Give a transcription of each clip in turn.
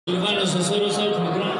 Hon Osoro South Migrant.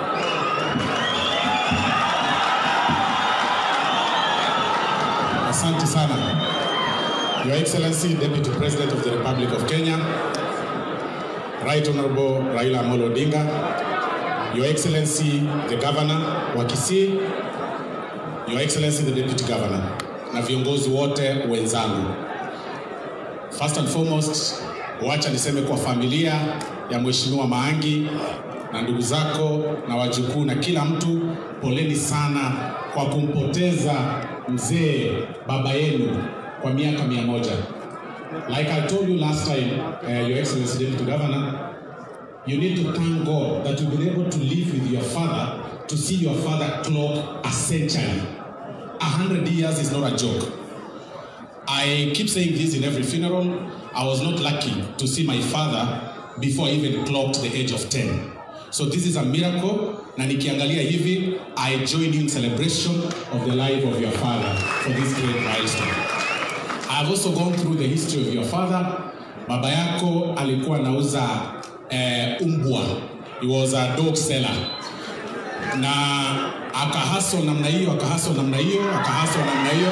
Asante sana. Your Excellency, Deputy President of the Republic of Kenya, Right Honorable Raila Amolo Odinga, Your Excellency, the Governor wa Kisii, Your Excellency, the Deputy Governor, na viongozi wote wenzangu. First and foremost, wacha niseme kwa familia ya Mheshimiwa Maangi na ndugu zako na wajukuu na kila mtu, poleni sana kwa kumpoteza mzee baba yenu kwa miaka 100. Like I told you last time, Your Excellency Deputy Governor, you need to thank God that you've been able to live with your father, to see your father clock a century. 100 years is not a joke. I keep saying this in every funeral. I was not lucky to see my father before I even clocked the age of 10. So this is a miracle. Na nikiangalia hivi, I join you in celebration of the life of your father for this great milestone. I have also gone through the history of your father. Baba yako alikuwa anauza umbwa. He was a dog seller. Na akahustle namna hiyo, akahustle namna hiyo, akahustle namna hiyo.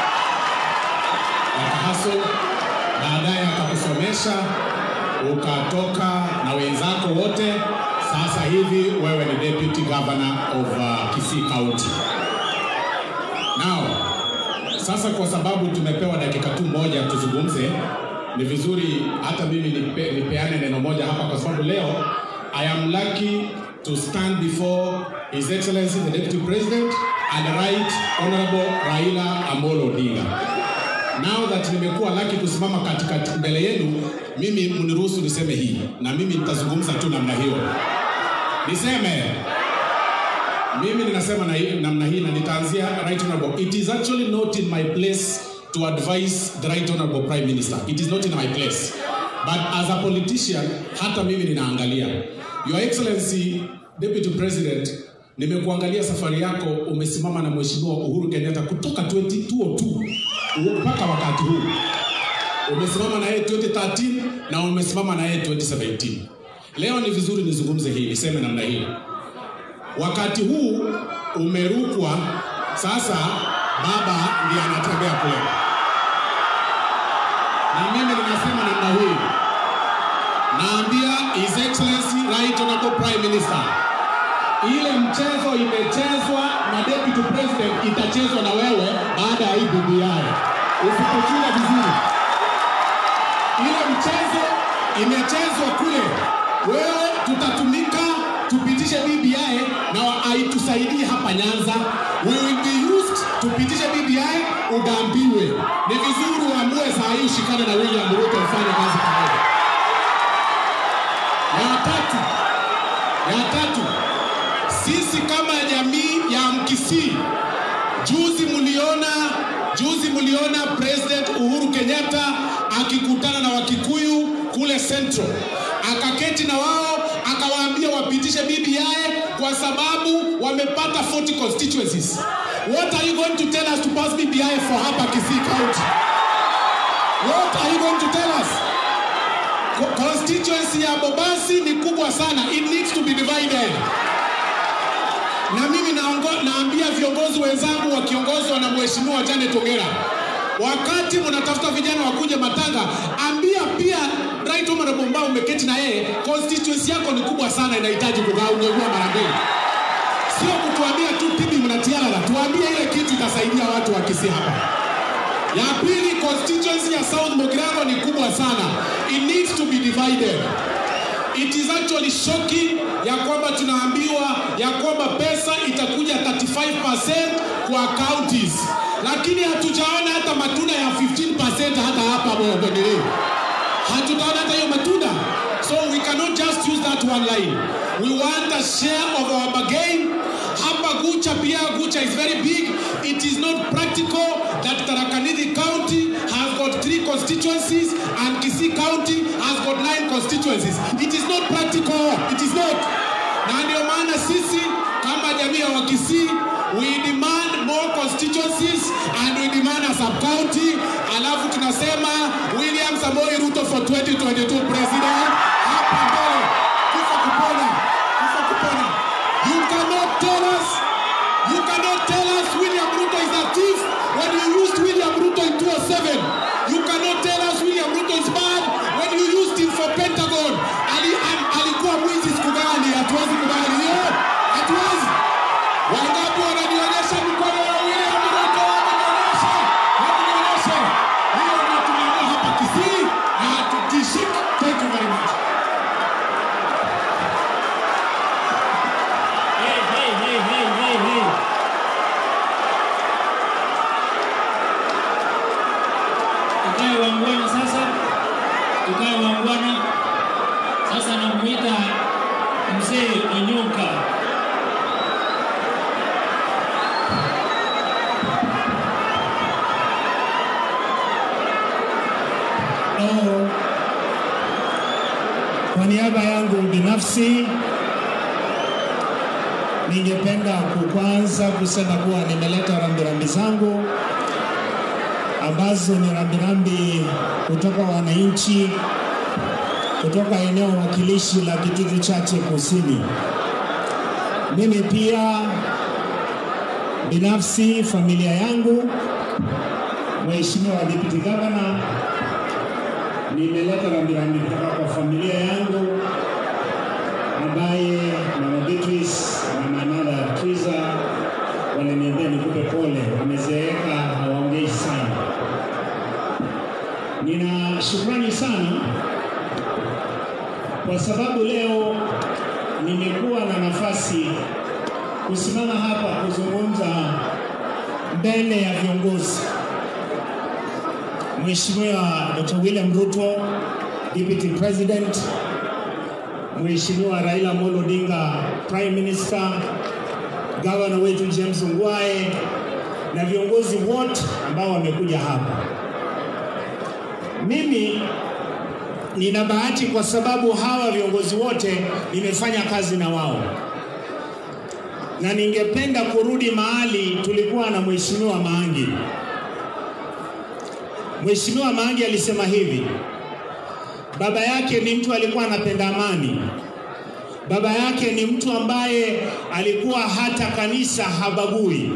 Akahustle, baadaye akakusomesha, ukatoka na wenzako wote. Sasa hivi wewe ni Deputy Governor of Kisii County. Now, sasa kwa sababu tumepewa dakika tu moja tuzungumze, ni vizuri hata mimi nipeane neno moja hapa kwa sababu leo I am lucky to stand before His Excellency the Deputy President and Right Honorable Raila Amolo Odinga. Now that nimekuwa lucky kusimama katika mbele yenu, mimi mniruhusu niseme hii, na mimi nitazungumza tu namna hiyo. Niseme, mimi ninasema namna hii na nitaanzia Right Honorable. It is actually not in my place to advise the Right Honorable Prime Minister. It is not in my place. But as a politician, hata mimi ninaangalia. Your Excellency, Deputy President, nimekuangalia safari yako, umesimama na Mheshimiwa Uhuru Kenyatta kutoka 2002 mpaka wakati huu. Umesimama na yeye 2013 na umesimama na yeye 2017. Leo ni vizuri nizungumze hii, niseme namna hii. Wakati huu umerukwa, sasa baba ndiye anatembea kule. Na mimi ninasema namna hii. Naambia His Excellency Right Honorable Prime Minister, ile mchezo imechezwa na Deputy President itachezwa na wewe baada ya hii BBI. Usipochunga vizuri. Ile mchezo imechezwa kule. Wewe tutatumika tupitishe BBI na haitusaidie hapa Nyanza. We will be used tupitishe BBI udambiwe. Ni vizuri uamue saa hii ushikane na William Ruto ufanye kazi pamoja. Ya tatu, sisi kama jamii ya Mkisii, juzi muliona President Uhuru Kenyatta akikutana na Wakikuyu kule Central. Akaketi na wao, akawaambia wapitishe BBI kwa sababu wamepata 40 constituencies. What are you going to tell us to pass BBI for hapa Kisii County? What are you going to tell us? Constituency ya Bobasi ni kubwa sana. It needs to be divided. Na mimi naambia viongozi wenzangu wakiongozwa na Mheshimiwa Janet Ongera, wakati mnatafuta vijana wakuje Matanga, ambia pia Right Honorable ambao umeketi na yeye, constituency yako ni kubwa sana, inahitaji kugawanywa mara mbili. Sio kutuambia tu tibi mnatiana, tuambie ile kitu itasaidia watu wa Kisii hapa. Ya pili, constituency ya South Mogirango ni kubwa sana. It needs to be divided. It is actually shocking ya kwamba tunaambiwa ya kwamba pesa itakuja 35% kwa counties. Lakini hatujaona hata matunda ya 15% hata hapa Mbogoni. Hatutaona hata hiyo matunda. So we cannot just use that one line. We want a share of our bargain. Hapa Gucha is very big. It is not practical that Tharaka Nithi County has got 3 constituencies and Kisii County has got 9 constituencies. It is not practical. It is not. Na ndio maana sisi kama jamii ya Wakisii, we demand more constituencies and we demand a sub-county. Alafu tunasema William Samoei Ruto for 2022 president. Hapa mbele. Kufa kupona. binafsi ningependa kwanza kusema kuwa nimeleta rambirambi zangu ambazo ni rambirambi kutoka wananchi kutoka eneo wakilishi la Kitutu Chache Kusini. Mimi pia binafsi, familia yangu, Mheshimiwa Deputy Governor, nimeleta rambirambi kutoka kwa familia yangu ambaye Mama Beatrice na Mama Triza waliniambia nikupe pole, wamezeeka, hawaongei sana. Nina shukrani sana kwa sababu leo nimekuwa na nafasi kusimama hapa kuzungumza mbele ya viongozi. Mheshimiwa Dr. William Ruto, Deputy President, Mheshimiwa Raila Amolo Odinga, Prime Minister, Governor wetu James Ongwae na viongozi wote ambao wamekuja hapa. Mimi nina bahati kwa sababu hawa viongozi wote nimefanya kazi na wao. Na ningependa kurudi mahali tulikuwa na Mheshimiwa Maangi. Mheshimiwa Maangi alisema hivi: baba yake ni mtu alikuwa anapenda amani. Baba yake ni mtu ambaye alikuwa hata kanisa habagui.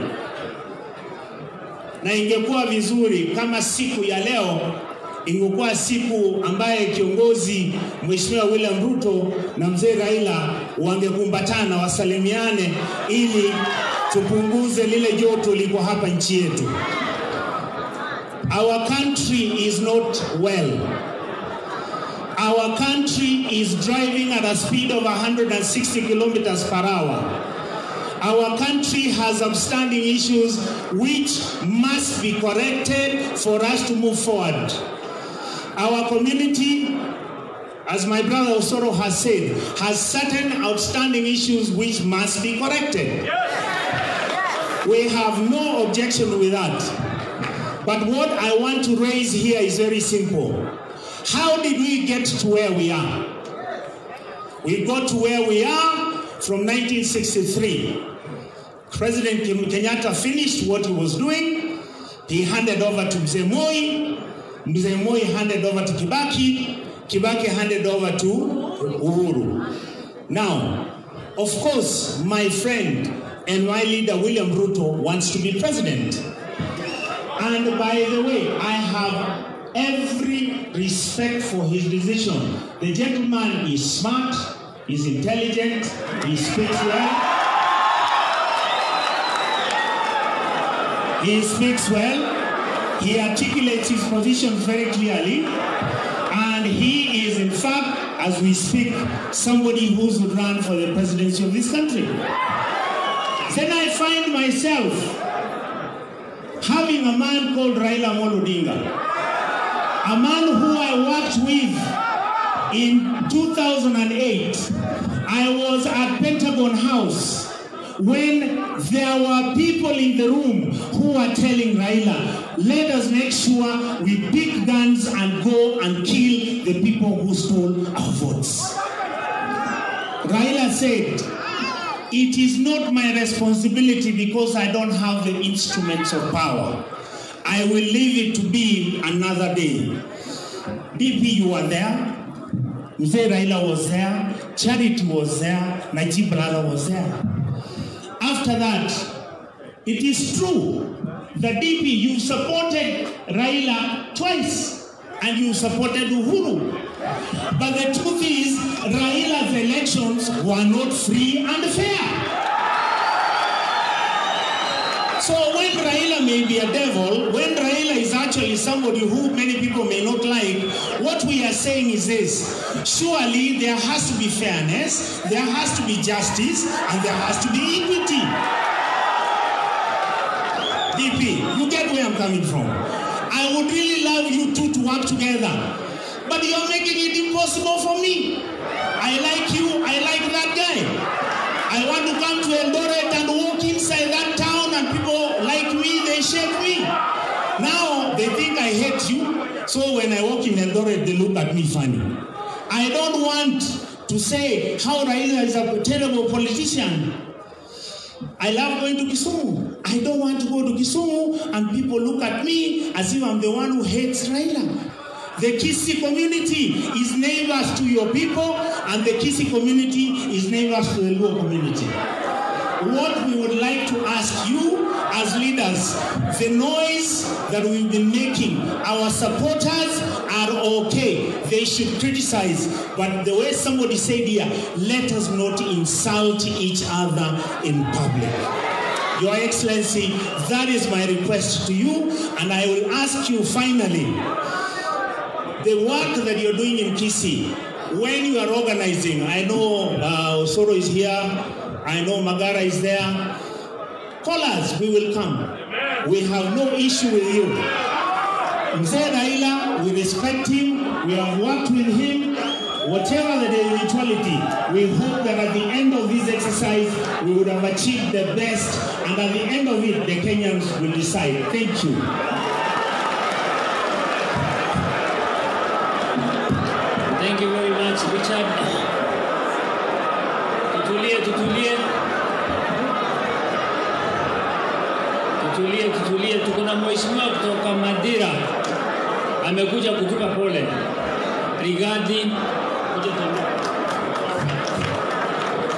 Na ingekuwa vizuri kama siku ya leo ingekuwa siku ambaye kiongozi Mheshimiwa William Ruto na mzee Raila wangekumbatana, wasalimiane, ili tupunguze lile joto liko hapa nchi yetu. Our country is not well. Our country is driving at a speed of 160 kilometers per hour. Our country has outstanding issues which must be corrected for us to move forward. Our community, as my brother Osoro has said, has certain outstanding issues which must be corrected. We have no objection with that. But what I want to raise here is very simple. How did we get to where we are? We got to where we are from 1963. President Kenyatta finished what he was doing. He handed over to Mzee Moi. Mzee Moi handed over to Kibaki. Kibaki handed over to Uhuru. Now, of course, my friend and my leader William Ruto wants to be president. And by the way, I have every respect for his decision. The gentleman is smart, is intelligent, he speaks well. He speaks well. He articulates his position very clearly, and he is, in fact, as we speak, somebody who's run for the presidency of this country. Then I find myself having a man called Raila Amolo Odinga, a man who I worked with in 2008. I was at Pentagon House when there were people in the room who were telling Raila, let us make sure we pick guns and go and kill the people who stole our votes. Raila said, it is not my responsibility because I don't have the instruments of power. I will leave it to be another day. DP, you were there. Mzee Raila was there. Charity was there. Najib brother was there. After that, it is true that DP, you supported Raila twice and you supported Uhuru. But the truth is, Raila's elections were not free and fair. So when Raila may be a devil, when Raila is actually somebody who many people may not like, what we are saying is this: surely there has to be fairness, there has to be justice, and there has to be equity. DP, you get where I'm coming from. I would really love you two to work together, but you're making it impossible for me. I like you, I like that guy. I want to come to Eldoret and walk inside that town and people like me, they shake me. Now they think I hate you, so when I walk in Eldoret, they look at me funny. I don't want to say how Raila is a terrible politician. I love going to Kisumu. I don't want to go to Kisumu and people look at me as if I'm the one who hates Raila. The Kisii community is neighbors to your people, and the Kisii community is neighbors to the Luo community. What we would like to ask you as leaders, the noise that we've been making, our supporters are okay. They should criticize, but the way somebody said here, let us not insult each other in public. Your Excellency, that is my request to you, and I will ask you finally, the work that you're doing in Kisii, when you are organizing, I know Osoro is here, I know Magara is there, call us, we will come. We have no issue with you. Mzee Raila, we respect him, we have worked with him, whatever the eventuality, we hope that at the end of this exercise, we would have achieved the best, and at the end of it, the Kenyans will decide. Thank you. Thank you very much, Richard. Tutulie, tuko na mheshimiwa kutoka Madira amekuja kutupa pole. Brigadi